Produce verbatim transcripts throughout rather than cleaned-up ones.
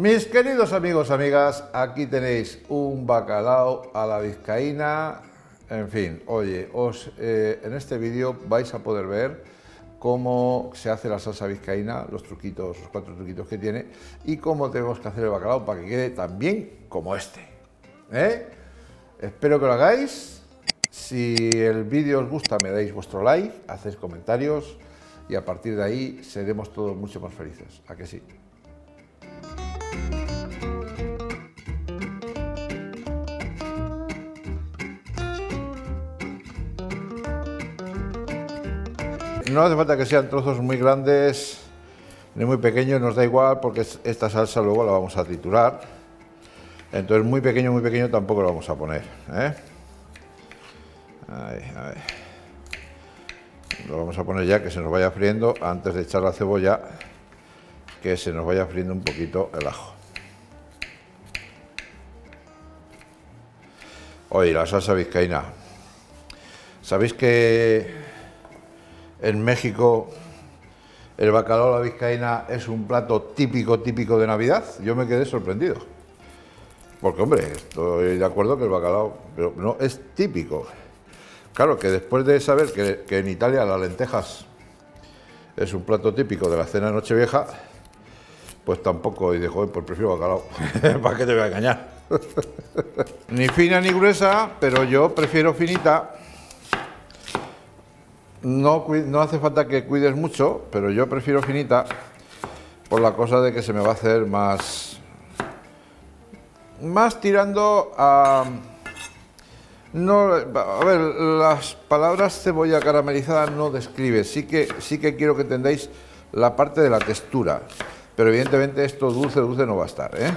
Mis queridos amigos, amigas, aquí tenéis un bacalao a la vizcaína. En fin, oye, os, eh, en este vídeo vais a poder ver cómo se hace la salsa vizcaína, los truquitos, los cuatro truquitos que tiene y cómo tenemos que hacer el bacalao para que quede tan bien como este. ¿Eh? Espero que lo hagáis. Si el vídeo os gusta, me dais vuestro like, hacéis comentarios y a partir de ahí seremos todos mucho más felices. ¿A que sí? No hace falta que sean trozos muy grandes ni muy pequeños, nos da igual porque esta salsa luego la vamos a triturar. Entonces muy pequeño, muy pequeño tampoco lo vamos a poner, ¿eh? Ahí, ahí. Lo vamos a poner ya que se nos vaya friendo antes de echar la cebolla, que se nos vaya friendo un poquito el ajo. Oye, la salsa vizcaína. ¿Sabéis que en México el bacalao a la vizcaína es un plato típico, típico de Navidad? Yo me quedé sorprendido. Porque, hombre, estoy de acuerdo que el bacalao, pero no es típico. Claro, que después de saber que, que en Italia las lentejas es un plato típico de la cena de Nochevieja, pues tampoco, y dijo, pues prefiero bacalao. ¿Para qué te voy a engañar? Ni fina ni gruesa, pero yo prefiero finita. No, no hace falta que cuides mucho, pero yo prefiero finita por la cosa de que se me va a hacer más, más tirando a... No, a ver, las palabras cebolla caramelizada no describe, sí que, sí que quiero que entendáis la parte de la textura, pero evidentemente esto dulce, dulce no va a estar, ¿eh?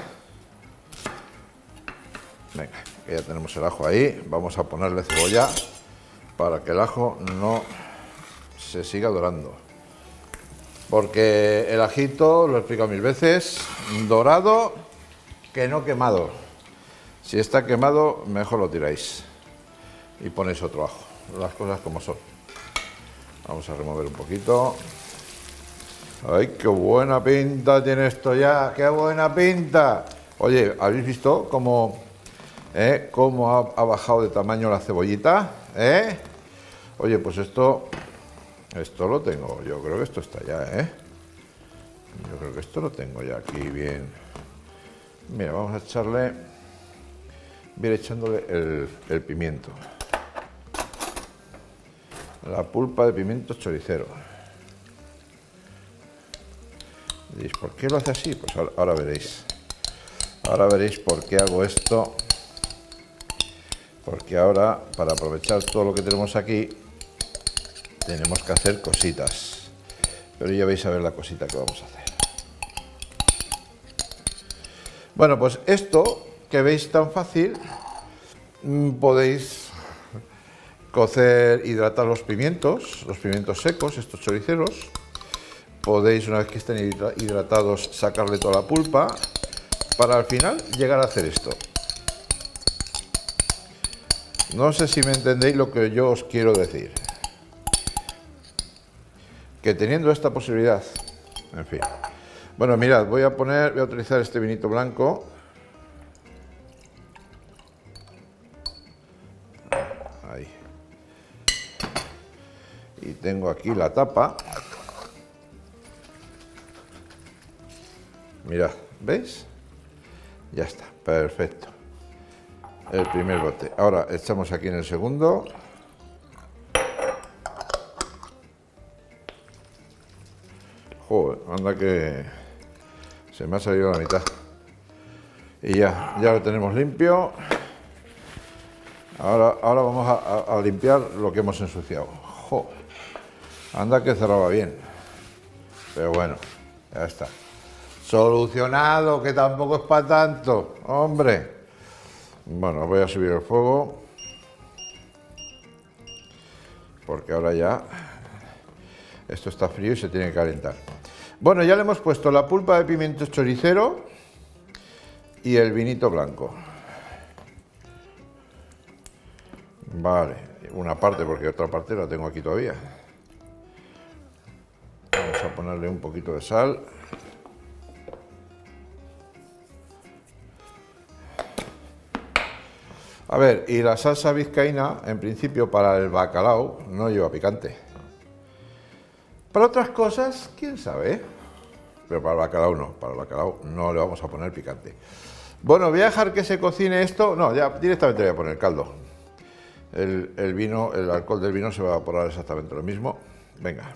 Venga, que ya tenemos el ajo ahí, vamos a ponerle cebolla para que el ajo no se siga dorando, porque el ajito, lo he explicado mil veces, dorado que no quemado. Si está quemado, mejor lo tiráis y ponéis otro ajo, las cosas como son. Vamos a remover un poquito. ¡Ay, qué buena pinta tiene esto ya! ¡Qué buena pinta! Oye, ¿habéis visto cómo, eh, cómo ha, ha bajado de tamaño la cebollita? ¿Eh? Oye, pues esto... Esto lo tengo, yo creo que esto está ya, ¿eh? Yo creo que esto lo tengo ya aquí bien. Mira, vamos a echarle... Voy a ir echándole el, el pimiento. La pulpa de pimiento choricero. ¿Diréis por qué lo hace así? Pues ahora, ahora veréis. Ahora veréis por qué hago esto. Porque ahora, para aprovechar todo lo que tenemos aquí, tenemos que hacer cositas, pero ya vais a ver la cosita que vamos a hacer. Bueno, pues esto que veis tan fácil, podéis cocer, hidratar los pimientos, los pimientos secos, estos choriceros. Podéis, una vez que estén hidratados, sacarle toda la pulpa, para al final llegar a hacer esto. No sé si me entendéis lo que yo os quiero decir. Que teniendo esta posibilidad, en fin. Bueno, mirad, voy a poner, voy a utilizar este vinito blanco. Ahí. Y tengo aquí la tapa. Mirad, ¿veis? Ya está, perfecto. El primer bote. Ahora echamos aquí en el segundo. Joder, anda que se me ha salido la mitad. Y ya, ya lo tenemos limpio. Ahora, ahora vamos a, a, a limpiar lo que hemos ensuciado. Joder, anda que cerraba bien. Pero bueno, ya está. Solucionado, que tampoco es para tanto, hombre. Bueno, voy a subir el fuego. Porque ahora ya esto está frío y se tiene que calentar. Bueno, ya le hemos puesto la pulpa de pimiento choricero y el vinito blanco. Vale, una parte porque otra parte la tengo aquí todavía. Vamos a ponerle un poquito de sal. A ver, y la salsa vizcaína, en principio para el bacalao, no lleva picante. Para otras cosas, quién sabe, pero para el bacalao no, para el bacalao no le vamos a poner picante. Bueno, voy a dejar que se cocine esto, no, ya directamente voy a poner caldo. El, el vino, el alcohol del vino se va a evaporar exactamente lo mismo. Venga.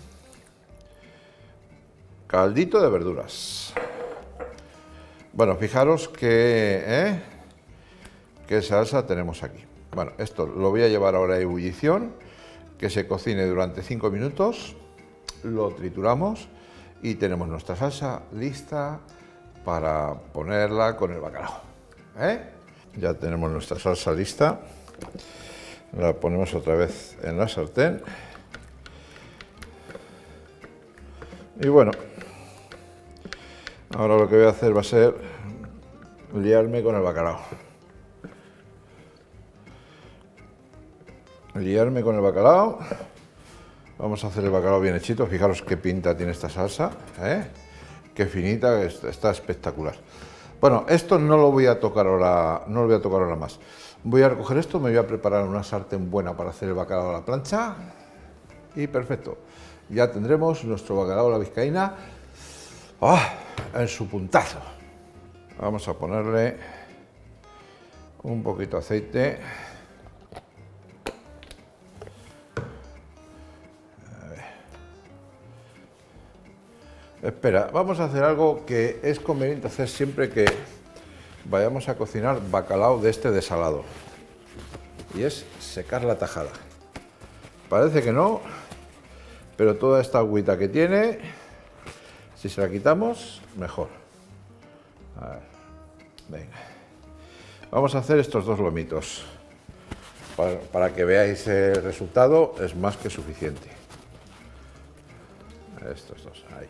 Caldito de verduras. Bueno, fijaros que... ¿eh? ¿Qué salsa tenemos aquí? Bueno, esto lo voy a llevar ahora a ebullición, que se cocine durante cinco minutos, lo trituramos y tenemos nuestra salsa lista para ponerla con el bacalao. ¿Eh? Ya tenemos nuestra salsa lista, la ponemos otra vez en la sartén y bueno, ahora lo que voy a hacer va a ser liarme con el bacalao. Liarme con el bacalao. Vamos a hacer el bacalao bien hechito. Fijaros qué pinta tiene esta salsa, ¿eh? Qué finita, está espectacular. Bueno, esto no lo voy a tocar ahora, no lo voy a tocar ahora más. Voy a recoger esto, me voy a preparar una sartén buena para hacer el bacalao a la plancha y perfecto. Ya tendremos nuestro bacalao a la vizcaína ¡oh! En su puntazo. Vamos a ponerle un poquito de aceite. Espera, vamos a hacer algo que es conveniente hacer siempre que vayamos a cocinar bacalao de este desalado. Y es secar la tajada. Parece que no, pero toda esta agüita que tiene, si se la quitamos, mejor. A ver, venga. Vamos a hacer estos dos lomitos. Para, para que veáis el resultado, es más que suficiente. Estos dos, ahí.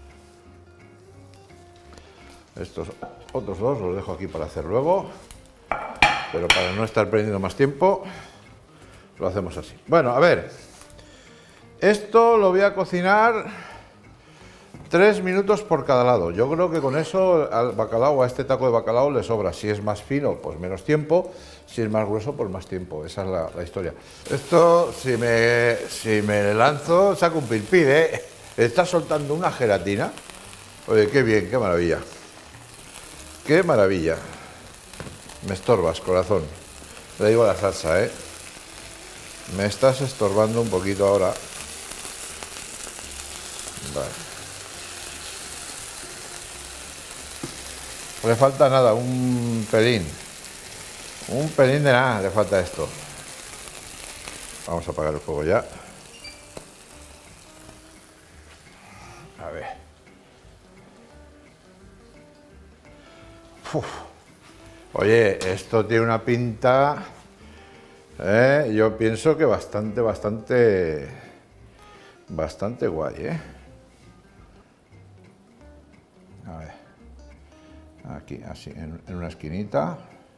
Estos otros dos los dejo aquí para hacer luego, pero para no estar perdiendo más tiempo, lo hacemos así. Bueno, a ver, esto lo voy a cocinar tres minutos por cada lado. Yo creo que con eso al bacalao, a este taco de bacalao le sobra. Si es más fino, pues menos tiempo, si es más grueso, pues más tiempo. Esa es la, la historia. Esto, si me, si me lanzo, saco un pilpil, ¿eh? Está soltando una gelatina. Oye, qué bien, qué maravilla. ¡Qué maravilla! Me estorbas, corazón. Le digo a la salsa, ¿eh? Me estás estorbando un poquito ahora. Vale. No le falta nada, un pelín. Un pelín de nada le falta esto. Vamos a apagar el fuego ya. A ver. Uf. Oye, esto tiene una pinta, ¿eh? Yo pienso que bastante, bastante, bastante guay, ¿eh? A ver, aquí, así, en, en una esquinita.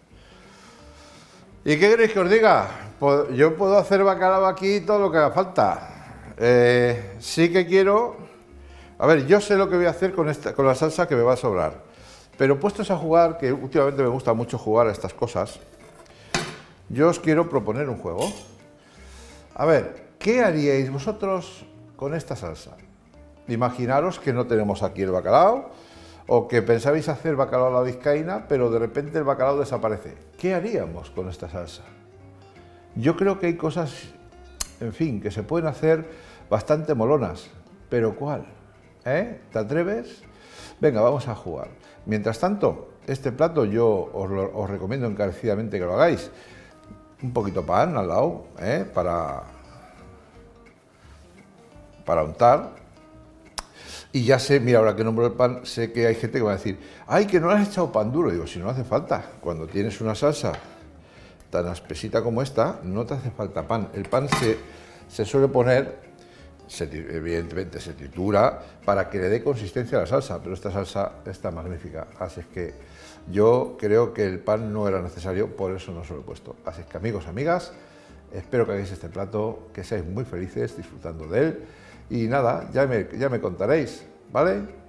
¿Y qué queréis que os diga? Yo puedo hacer bacalao aquí todo lo que haga falta. Eh, sí que quiero... A ver, yo sé lo que voy a hacer con, esta, con la salsa que me va a sobrar. Pero puestos a jugar, que últimamente me gusta mucho jugar a estas cosas, yo os quiero proponer un juego. A ver, ¿qué haríais vosotros con esta salsa? Imaginaros que no tenemos aquí el bacalao, o que pensabais hacer bacalao a la vizcaína, pero de repente el bacalao desaparece. ¿Qué haríamos con esta salsa? Yo creo que hay cosas, en fin, que se pueden hacer bastante molonas. ¿Pero cuál? ¿Eh? ¿Te atreves? Venga, vamos a jugar. Mientras tanto, este plato yo os, lo, os recomiendo encarecidamente que lo hagáis. Un poquito de pan al lado, ¿eh? para, para untar. Y ya sé, mira, ahora que nombro el pan, sé que hay gente que va a decir, ¡ay, que no le has echado pan duro! Digo, si no hace falta. Cuando tienes una salsa tan espesita como esta, no te hace falta pan. El pan se, se suele poner... Se, evidentemente se tritura para que le dé consistencia a la salsa, pero esta salsa está magnífica, así es que yo creo que el pan no era necesario, por eso no se lo he puesto. Así es que amigos, amigas, espero que hagáis este plato, que seáis muy felices disfrutando de él y nada, ya me, ya me contaréis, ¿vale?